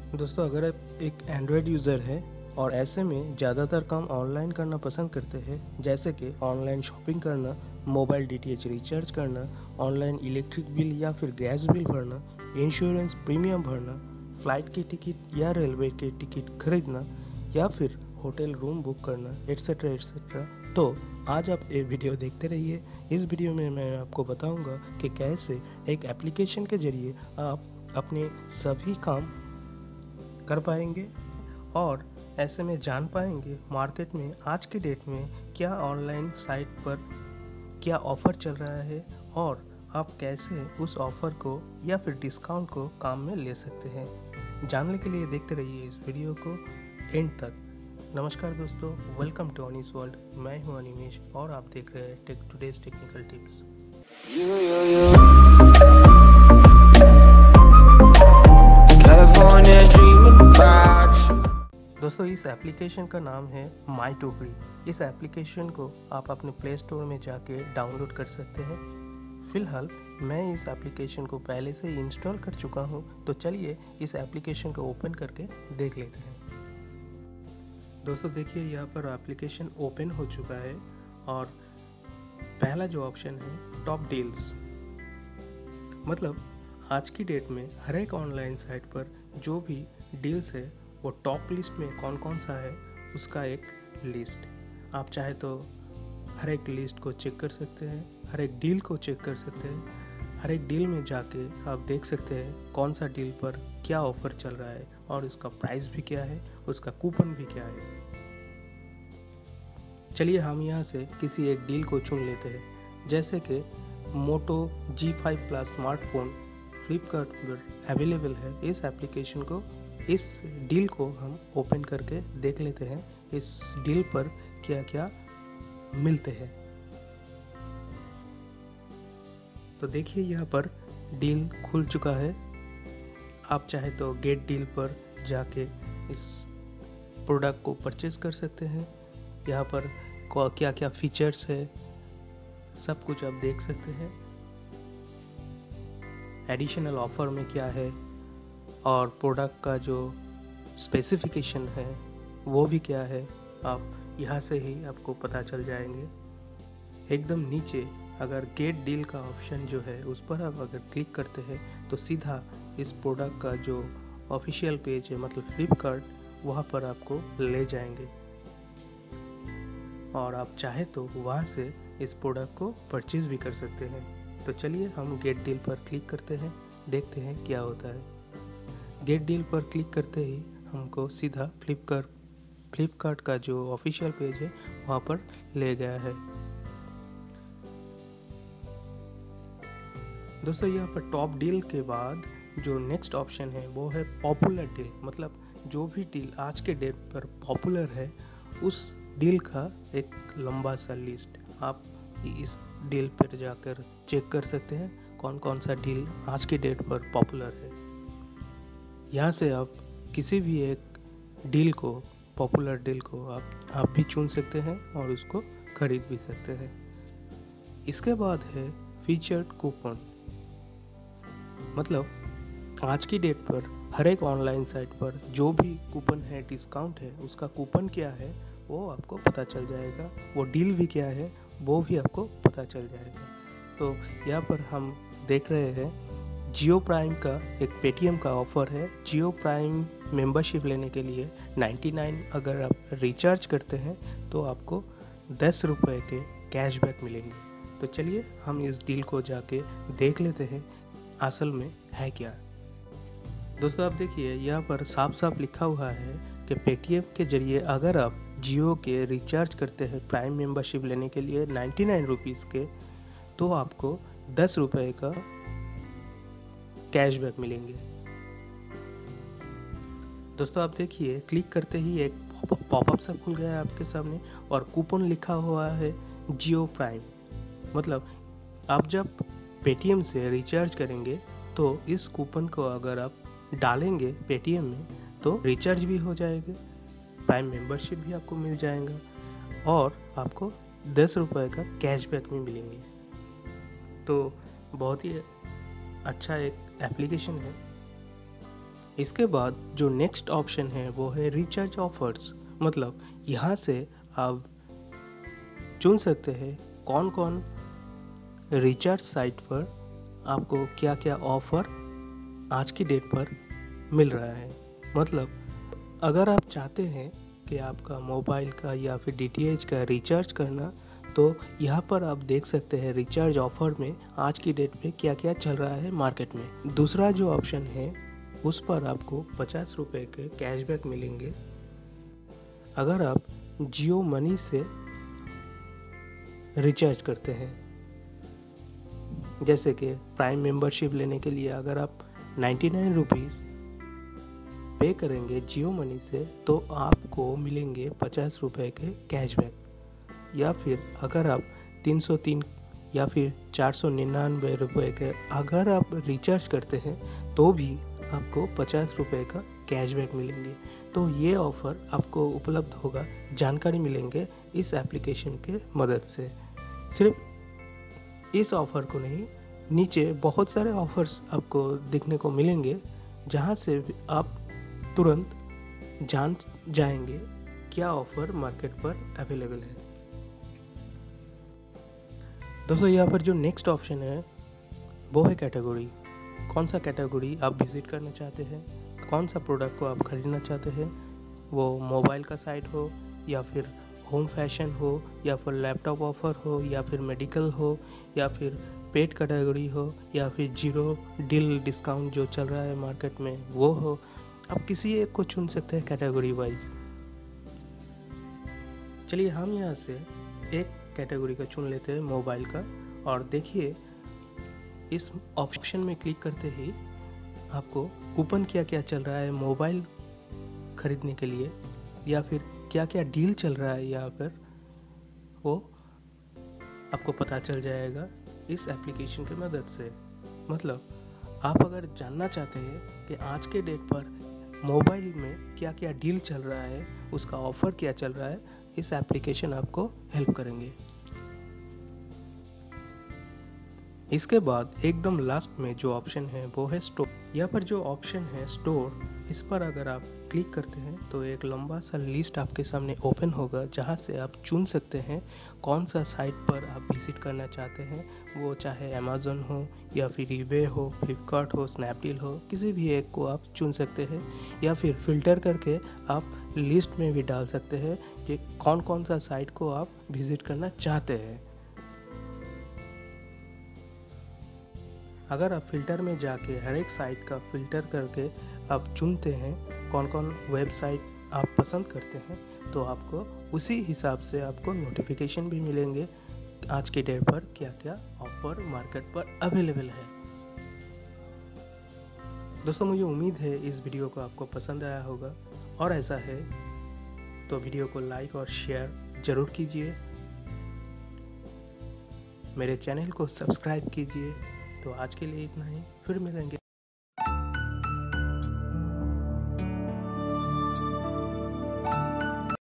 दोस्तों, अगर आप एक एंड्रॉयड यूज़र है और ऐसे में ज़्यादातर काम ऑनलाइन करना पसंद करते हैं, जैसे कि ऑनलाइन शॉपिंग करना, मोबाइल डीटीएच रिचार्ज करना, ऑनलाइन इलेक्ट्रिक बिल या फिर गैस बिल भरना, इंश्योरेंस प्रीमियम भरना, फ़्लाइट की टिकट या रेलवे की टिकट खरीदना या फिर होटल रूम बुक करना, एट्सेट्रा एट्सेट्रा, तो आज आप ये वीडियो देखते रहिए। इस वीडियो में मैं आपको बताऊंगा कि कैसे एक एप्लीकेशन के ज़रिए आप अपने सभी काम कर पाएंगे और ऐसे में जान पाएंगे मार्केट में आज के डेट में क्या ऑनलाइन साइट पर क्या ऑफ़र चल रहा है और आप कैसे उस ऑफ़र को या फिर डिस्काउंट को काम में ले सकते हैं। जानने के लिए देखते रहिए इस वीडियो को एंड तक। नमस्कार दोस्तों, वेलकम टू अनीस वर्ल्ड। मैं हूं अनिमेश और आप देख रहे हैं टुडेज टेक्निकल टिप्स। दोस्तों, इस एप्लीकेशन का नाम है mytokri। इस एप्लीकेशन को आप अपने प्ले स्टोर में जाके डाउनलोड कर सकते हैं। फिलहाल मैं इस एप्लीकेशन को पहले से ही इंस्टॉल कर चुका हूं, तो चलिए इस एप्लीकेशन को ओपन करके देख लेते हैं। दोस्तों देखिए, यहाँ पर एप्लीकेशन ओपन हो चुका है और पहला जो ऑप्शन है टॉप डील्स, मतलब आज की डेट में हर एक ऑनलाइन साइट पर जो भी डील्स है वो टॉप लिस्ट में कौन कौन सा है उसका एक लिस्ट। आप चाहे तो हर एक लिस्ट को चेक कर सकते हैं, हर एक डील को चेक कर सकते हैं। हर एक डील में जाके आप देख सकते हैं कौन सा डील पर क्या ऑफ़र चल रहा है और उसका प्राइस भी क्या है, उसका कूपन भी क्या है। चलिए हम यहाँ से किसी एक डील को चुन लेते हैं, जैसे कि मोटो G5 प्लस स्मार्टफोन फ्लिपकार्ट पर अवेलेबल है। इस एप्लीकेशन को, इस डील को हम ओपन करके देख लेते हैं इस डील पर क्या क्या मिलते हैं। तो देखिए यहाँ पर डील खुल चुका है। आप चाहे तो गेट डील पर जाके इस प्रोडक्ट को परचेज कर सकते हैं। यहाँ पर क्या क्या फीचर्स है सब कुछ आप देख सकते हैं। एडिशनल ऑफर में क्या है और प्रोडक्ट का जो स्पेसिफिकेशन है वो भी क्या है, आप यहाँ से ही आपको पता चल जाएंगे। एकदम नीचे अगर गेट डील का ऑप्शन जो है उस पर आप अगर क्लिक करते हैं तो सीधा इस प्रोडक्ट का जो ऑफिशियल पेज है, मतलब फ्लिपकार्ट, वहाँ पर आपको ले जाएंगे और आप चाहे तो वहाँ से इस प्रोडक्ट को परचेज भी कर सकते हैं। तो चलिए हम गेट डील पर क्लिक करते हैं, देखते हैं क्या होता है। गेट डील पर क्लिक करते ही हमको सीधा फ्लिपकार्ट का जो ऑफिशियल पेज है वहाँ पर ले गया है। दोस्तों यहाँ पर टॉप डील के बाद जो नेक्स्ट ऑप्शन है वो है पॉपुलर डील, मतलब जो भी डील आज के डेट पर पॉपुलर है उस डील का एक लंबा सा लिस्ट आप इस डील पर जाकर चेक कर सकते हैं कौन कौन सा डील आज के डेट पर पॉपुलर है। यहाँ से आप किसी भी एक डील को, पॉपुलर डील को आप भी चुन सकते हैं और उसको खरीद भी सकते हैं। इसके बाद है फीचर्ड कूपन, मतलब आज की डेट पर हर एक ऑनलाइन साइट पर जो भी कूपन है, डिस्काउंट है, उसका कूपन क्या है वो आपको पता चल जाएगा। वो डील भी क्या है वो भी आपको पता चल जाएगा। तो यहाँ पर हम देख रहे हैं जियो प्राइम का एक पेटीएम का ऑफ़र है। जियो प्राइम मेंबरशिप लेने के लिए 99 अगर आप रिचार्ज करते हैं तो आपको 10 रुपये के कैशबैक मिलेंगे। तो चलिए हम इस डील को जाके देख लेते हैं असल में है क्या। दोस्तों आप देखिए यहाँ पर साफ साफ लिखा हुआ है कि पेटीएम के जरिए अगर आप जियो के रिचार्ज करते हैं प्राइम मेंबरशिप लेने के लिए 99 रुपीज़ के, तो आपको 10 रुपये का कैशबैक मिलेंगे। दोस्तों आप देखिए, क्लिक करते ही एक पॉपअप सा खुल गया है आपके सामने और कूपन लिखा हुआ है जियो प्राइम। मतलब आप जब पेटीएम से रिचार्ज करेंगे तो इस कूपन को अगर आप डालेंगे पेटीएम में तो रिचार्ज भी हो जाएगा, प्राइम मेंबरशिप भी आपको मिल जाएगा और आपको 10 रुपये का कैशबैक भी मिलेंगे। तो बहुत ही अच्छा एक एप्लीकेशन है। इसके बाद जो नेक्स्ट ऑप्शन है वो है रिचार्ज ऑफर्स। मतलब यहाँ से आप चुन सकते हैं कौन कौन रिचार्ज साइट पर आपको क्या क्या ऑफर आज की डेट पर मिल रहा है। मतलब अगर आप चाहते हैं कि आपका मोबाइल का या फिर डीटीएच का रिचार्ज करना, तो यहाँ पर आप देख सकते हैं रिचार्ज ऑफर में आज की डेट पे क्या क्या चल रहा है मार्केट में। दूसरा जो ऑप्शन है उस पर आपको 50 रुपये के कैशबैक मिलेंगे अगर आप जियो मनी से रिचार्ज करते हैं। जैसे कि प्राइम मेंबरशिप लेने के लिए अगर आप 99 रुपीज़ पे करेंगे जियो मनी से तो आपको मिलेंगे 50 रुपये के कैशबैक। या फिर अगर आप 303 या फिर 499 रुपये के अगर आप रिचार्ज करते हैं तो भी आपको 50 रुपये का कैशबैक मिलेंगे। तो ये ऑफ़र आपको उपलब्ध होगा, जानकारी मिलेंगे इस एप्लीकेशन के मदद से। सिर्फ इस ऑफ़र को नहीं, नीचे बहुत सारे ऑफ़र्स आपको दिखने को मिलेंगे जहाँ से आप तुरंत जान जाएंगे क्या ऑफ़र मार्केट पर अवेलेबल है। दोस्तों यहाँ पर जो नेक्स्ट ऑप्शन है वो है कैटेगरी। कौन सा कैटेगरी आप विज़िट करना चाहते हैं, कौन सा प्रोडक्ट को आप खरीदना चाहते हैं, वो मोबाइल का साइट हो या फिर होम फैशन हो या फिर लैपटॉप ऑफ़र हो या फिर मेडिकल हो या फिर पेट कैटेगरी हो या फिर जीरो डील डिस्काउंट जो चल रहा है मार्केट में वो हो, आप किसी एक को चुन सकते हैं कैटेगरी वाइज। चलिए हम यहाँ से एक कैटेगरी का चुन लेते हैं, मोबाइल का। और देखिए इस ऑप्शन में क्लिक करते ही आपको कूपन क्या क्या चल रहा है मोबाइल खरीदने के लिए या फिर क्या क्या डील चल रहा है यहाँ पर वो आपको पता चल जाएगा इस एप्लीकेशन की मदद से। मतलब आप अगर जानना चाहते हैं कि आज के डेट पर मोबाइल में क्या क्या डील चल रहा है, उसका ऑफ़र क्या चल रहा है, इस एप्लीकेशन आपको हेल्प करेंगे। इसके बाद एकदम लास्ट में जो ऑप्शन है वो है स्टोर। यहाँ पर जो ऑप्शन है स्टोर, इस पर अगर आप क्लिक करते हैं तो एक लंबा सा लिस्ट आपके सामने ओपन होगा जहाँ से आप चुन सकते हैं कौन सा साइट पर आप विजिट करना चाहते हैं। वो चाहे अमेज़न हो या फिर ईबे हो, फ्लिपकार्ट हो, स्नैपडील हो, किसी भी एक को आप चुन सकते हैं। या फिर फ़िल्टर करके आप लिस्ट में भी डाल सकते हैं कि कौन कौन सा साइट को आप विज़िट करना चाहते हैं। अगर आप फ़िल्टर में जाके हर एक साइट का फ़िल्टर करके आप चुनते हैं कौन कौन वेबसाइट आप पसंद करते हैं, तो आपको उसी हिसाब से आपको नोटिफिकेशन भी मिलेंगे आज के डेट पर क्या क्या ऑफ़र मार्केट पर अवेलेबल है। दोस्तों मुझे उम्मीद है इस वीडियो को आपको पसंद आया होगा, और ऐसा है तो वीडियो को लाइक और शेयर ज़रूर कीजिए, मेरे चैनल को सब्सक्राइब कीजिए। तो आज के लिए इतना ही, फिर मिलेंगे।